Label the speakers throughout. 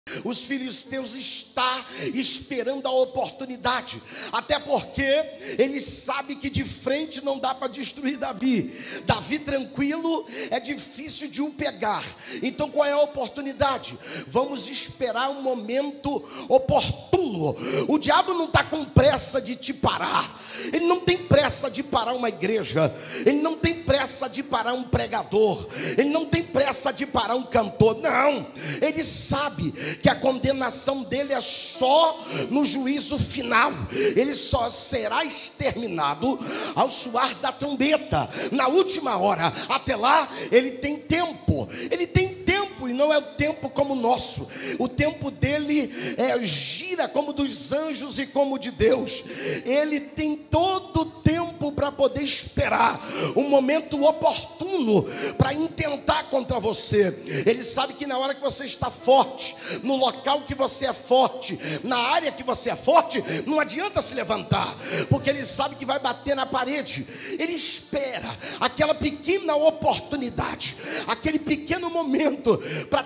Speaker 1: Os filisteus estão esperando a oportunidade, até porque eles sabem que de frente não dá para destruir Davi. Davi tranquilo, é difícil de o pegar. Então qual é a oportunidade? Vamos esperar um momento oportuno. O diabo não está com pressa de te parar. Ele não tem pressa de parar uma igreja. Ele não tem pressa de parar um pregador. Ele não tem pressa de parar um cantor. Não, ele sabe que a condenação dele é só no juízo final. Ele só será exterminado ao soar da trombeta, na última hora. Até lá ele tem tempo. Ele tem tempo, e não é o tempo como o nosso. O tempo dele gira como dos anjos e como de Deus. Ele tem todo o tempo para poder esperar um momento oportuno para intentar contra você. Ele sabe que na hora que você está forte, no local que você é forte, na área que você é forte, não adianta se levantar, porque ele sabe que vai bater na parede. Ele espera aquela pequena oportunidade, aquele pequeno momento para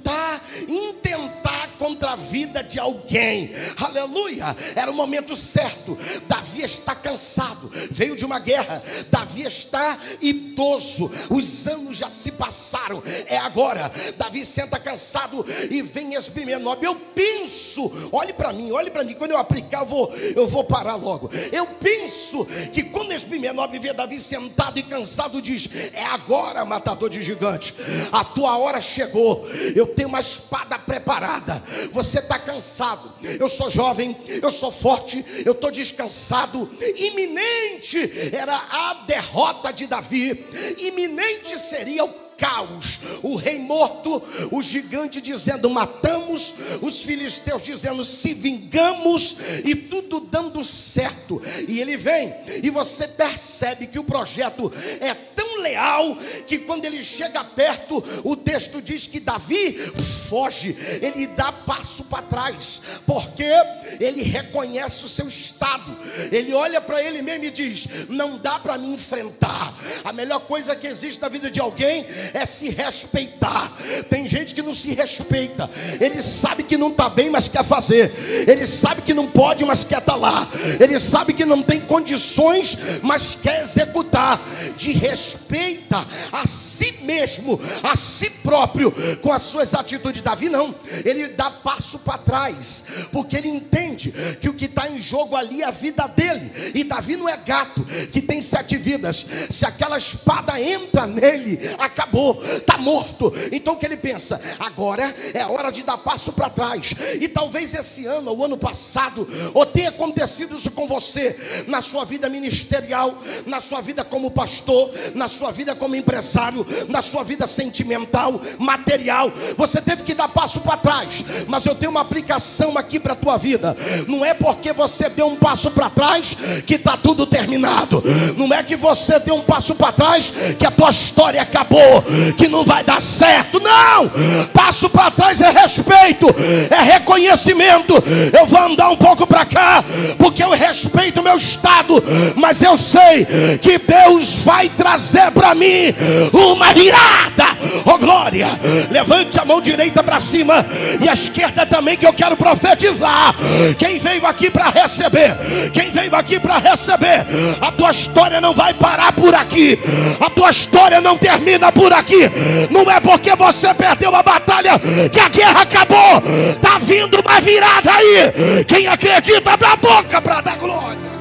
Speaker 1: intentar contra a vida de alguém. Aleluia, era o momento certo. Davi está cansado, veio de uma guerra. Davi está idoso, os anos já se passaram, é agora. Davi senta cansado e vem Esbimenob. Eu penso, olhe para mim, quando eu aplicar eu vou parar logo. Eu penso que quando Esbimenob vê Davi sentado e cansado, diz: é agora, matador de gigante, a tua hora chegou. Eu tenho uma espada preparada. Você está cansado, eu sou jovem, eu sou forte, eu estou descansado. Iminente era a derrota de Davi, iminente seria o caos, o rei morto, o gigante dizendo matamos, os filisteus dizendo se vingamos, e tudo dando certo. E ele vem, e você percebe que o projeto é tão leal que quando ele chega perto, o texto diz que Davi foge, ele dá passo para trás, porque ele reconhece o seu estado. Ele olha para ele mesmo e diz: não dá para me enfrentar. A melhor coisa que existe na vida de alguém é se respeitar. Tem gente que não se respeita. Ele sabe que não está bem, mas quer fazer. Ele sabe que não pode, mas quer estar lá. Ele sabe que não tem condições, mas quer executar. De respeita a si mesmo, a si próprio, com as suas atitudes. Davi não, ele dá passo para trás, porque ele entende que o que está em jogo ali é a vida dele. E Davi não é gato que tem 7 vidas. Se aquela espada entra nele, acabou, está morto. Então o que ele pensa? Agora é hora de dar passo para trás. E talvez esse ano ou ano passado, ou tenha acontecido isso com você, na sua vida ministerial, na sua vida como pastor, na sua vida como empresário, na sua vida sentimental, material. Você teve que dar passo para trás. Mas eu tenho uma aplicação aqui para a tua vida. Não é porque você deu um passo para trás que está tudo terminado. Não é que você deu um passo para trás que a tua história acabou, que não vai dar certo. Não! Passo para trás é respeito, é reconhecimento. Eu vou andar um pouco para cá porque eu respeito o meu estado, mas eu sei que Deus vai trazer para mim uma virada. Oh glória! Levante a mão direita para cima e a esquerda também, que eu quero profetizar. Quem veio aqui para receber, quem veio aqui para receber, a tua história não vai parar por aqui, a tua história não termina por aqui. Não é porque você perdeu a batalha que a guerra acabou. Está vindo uma virada aí. Quem acredita, abre a boca para dar glória.